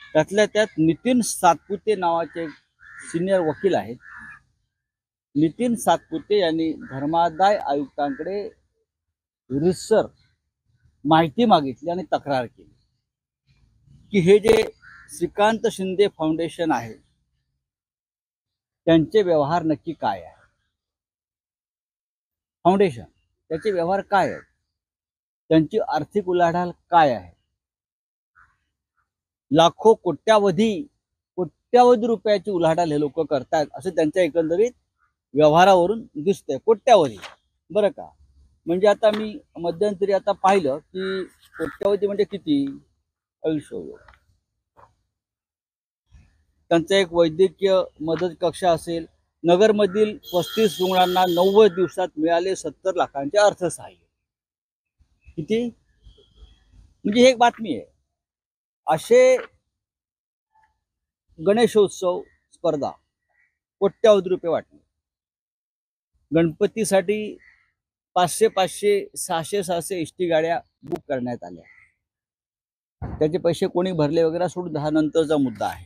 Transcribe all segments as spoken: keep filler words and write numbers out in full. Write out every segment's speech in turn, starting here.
त्यातल्या त्यात नितीन सातपुते नावाचे सिनियर वकील आहेत. नितीन सातपुते यांनी धर्मादाय आयुक्तांकडे रितसर माहिती मागितली आणि तक्रार केली की हे जे श्रीकांत शिंदे फाउंडेशन आहे त्यांचे व्यवहार नक्की काय आहे. फाउंडेशन त्याचे व्यवहार काय आहेत, त्यांची आर्थिक उलाढाल काय आहे. लाखो कोट्यावधी कोट्यावधी रुपयाची उलाढाल हे लोक करतात असं त्यांच्या एकंदरीत व्यवहारावरून दिसतंय. कोट्यावधी बरं का. म्हणजे आता मी मध्यंतरी आता पाहिलं की कोट्यावधी म्हणजे किती. त्यांचा एक वैद्यकीय मदत कक्ष असेल. नगरमधील पस्तीस रुग्णांना नव्वद दिवसात मिळाले सत्तर लाखांचे अर्थसहाय्य. किती म्हणजे ही एक बातमी आहे. असे गणेशोत्सव स्पर्धा कोट्यावधी रुपये वाटणे. गणपतीसाठी पाचशे पाचशे सहाशे सहाशे एस टी गाड्या बुक करण्यात आल्या. त्याचे पैसे कोणी भरले वगैरे सोडून दहा नंतरचा मुद्दा आहे.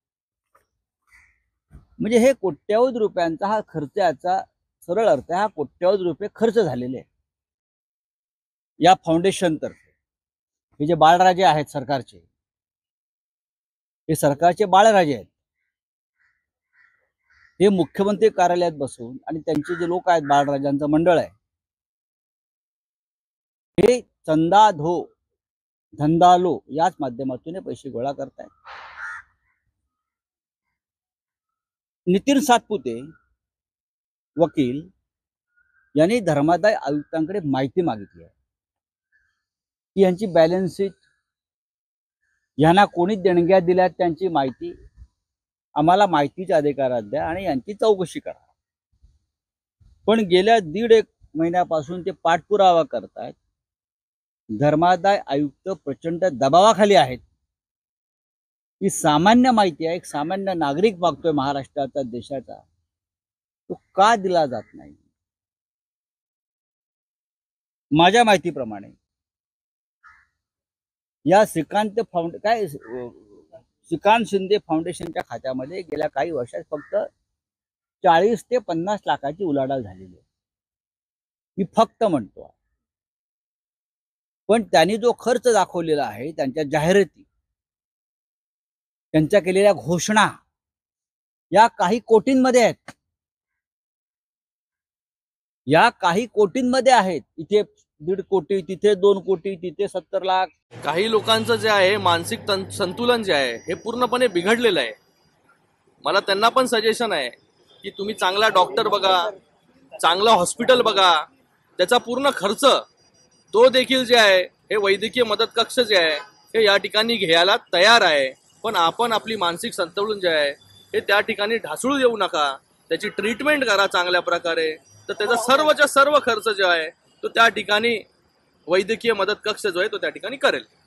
म्हणजे हे कोट्यावधी रुपयांचा हा खर्चाचा सरळ अर्थ हा कोट्यावधी रुपये खर्च झालेले आहे या फाउंडेशन तर्फे. हे जे बाळराजे आहेत सरकारचे, हे सरकारचे बाळराजे आहेत. हे मुख्यमंत्री कार्यालयात बसून आणि त्यांचे जे लोक आहेत बाळराजांचं मंडळ आहे हे चंदा धो धंदा लो याच माध्यमातून पैसे गोळा करतायत. नितीन सातपुते वकील यांनी धर्मादाय आयुक्तांकडे माहिती मागितली आहे की यांची बॅलन्स शीट, यांना कोणी देणग्या दिल्यात त्यांची माहिती आम्हाला माहितीच्या अधिकारात द्या आणि यांची चौकशी करा. पण गेल्या दीड एक महिन्यापासून ते पाठपुरावा करतायत. धर्मादाय आयुक्त प्रचंड दबावाखाली आहेत. ही सामान्य माहिती आहे, एक सामान्य नागरिक मागतोय महाराष्ट्राचा देशाचा, तो का दिला जात नाही. माझ्या माहितीप्रमाणे या श्रीकांत फाउंड काय श्रीकांत शिंदे फाउंडेशनच्या खात्यामध्ये गेल्या काही वर्षात फक्त चाळीस ते पन्नास लाखाची उलाढाल झालेली आहे. मी फक्त म्हणतो. पण त्यांनी जो खर्च दाखवलेला आहे, त्यांच्या जाहिराती, त्यांच्या केलेल्या घोषणा या काही कोटींमध्ये आहेत. या काही कोटींमध्ये आहेत. इथे दीड कोटी, तिथे दोन कोटी, तिथे सत्तर लाख. काही लोकांचं जे आहे मानसिक संतुलन जे आहे हे पूर्णपणे बिघडलेलं आहे. मला त्यांना पण सजेशन आहे की तुम्ही चांगला डॉक्टर बघा, चांगला हॉस्पिटल बघा, त्याचा पूर्ण खर्च तो देखील जे आहे हे वैद्यकीय मदत कक्ष जे आहे हे या ठिकाणी घ्यायला तयार आहे. पण आपण आपली मानसिक संतुलन जे आहे हे त्या ठिकाणी ढासळू देऊ नका. त्याची ट्रीटमेंट करा चांगल्या प्रकारे, तर त्याचा सर्वच्या सर्व खर्च जो आहे तो त्या ठिकाणी वैद्यकीय मदत कक्ष जो आहे तो त्या ठिकाणी करेल.